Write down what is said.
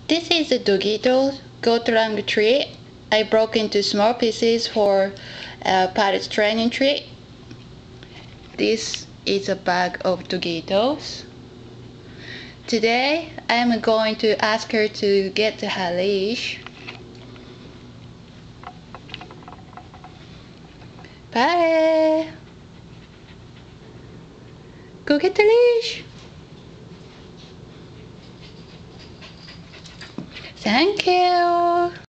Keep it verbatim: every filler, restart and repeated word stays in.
This is a dogito goat lung treat. I broke into small pieces for a potty training treat. This is a bag of dogitos. Today I am going to ask her to get her leash. Bye! Go get the leash! Thank you!